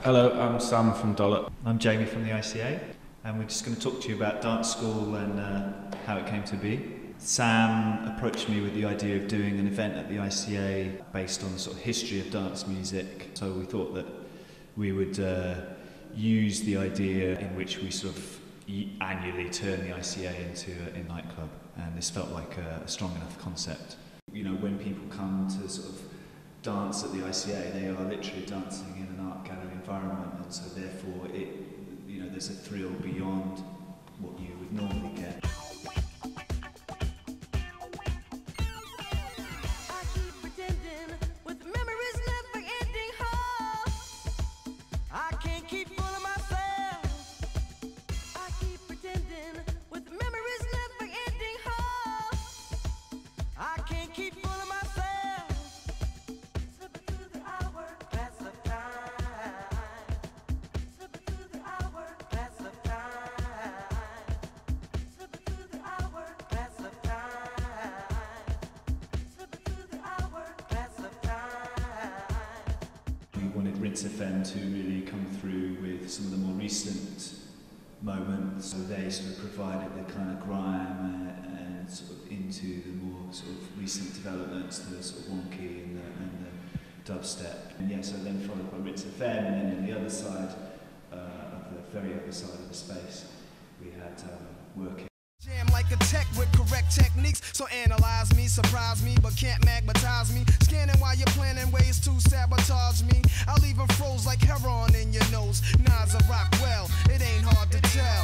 Hello, I'm Sam from Dollop. I'm Jamie from the ICA, and we're just going to talk to you about dance school and how it came to be. Sam approached me with the idea of doing an event at the ICA based on the sort of history of dance music. So we thought that we would use the idea in which we sort of annually turn the ICA into a nightclub, and this felt like a strong enough concept. You know, when people come to sort of dance at the ICA, they are literally dancing in an art gallery environment, and so therefore there's a thrill beyond what you would normally get. We wanted Rinse FM to really come through with some of the more recent moments, so they sort of provided the kind of grime and sort of into the more sort of recent developments, the sort of wonky and the dubstep. And yeah, so then followed by Rinse FM, and then on the other side, the very other side of the space, we had working. Jam like a tech with correct techniques, so analyze me, surprise me, but can't magnetize me. Scanning while you're planning ways to sabotage me. I'll leave them froze like heroin in your nose. Nas a rock well, it ain't hard to tell.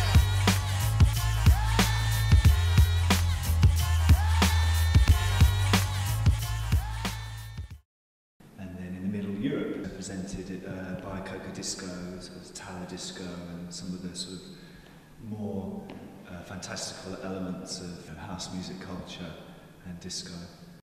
And then in the middle, Europe, represented by Coca Disco, sort of Tala Disco, and some of the sort of more fantastical elements of house music culture and disco.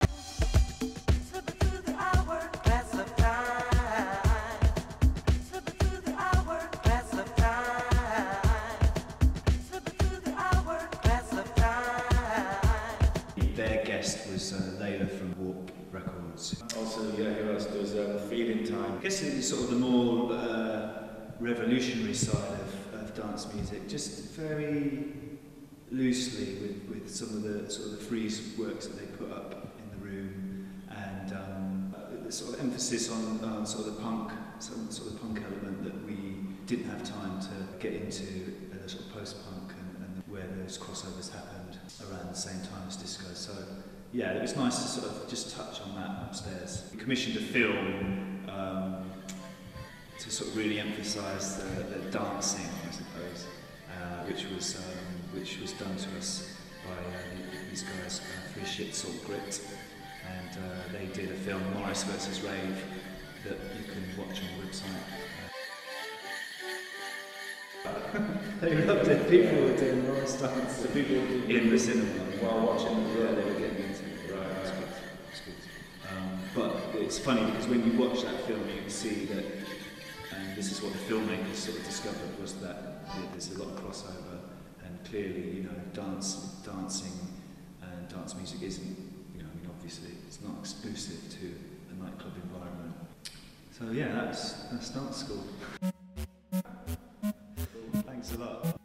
Their guest was Leah from Warp Records. Also, yeah, who else does Feeding Time? I guess it's sort of the more revolutionary side of dance music, just very loosely with some of the sort of the frieze works that they put up in the room, and the sort of emphasis on sort of the punk, some sort of punk element that we didn't have time to get into sort of post-punk and where those crossovers happened around the same time as disco. So yeah, it was nice to sort of just touch on that upstairs. We commissioned a film to sort of really emphasise the dancing, I suppose, which was done to us by these guys, Free Shit Salt Grit, and they did a film, Morris vs Rave, that you can watch on the website. They loved it. People were doing Morris dance. The people in the cinema while watching the yeah, they were getting into it. Right, that's good. That's good. But it's funny because when you watch that film, you can see that, and this is what the filmmakers sort of discovered, was that there's a lot of crossover, and clearly, you know, dancing and dance music isn't, you know, I mean, obviously it's not exclusive to a nightclub environment. So yeah, that's dance school. Thanks a lot.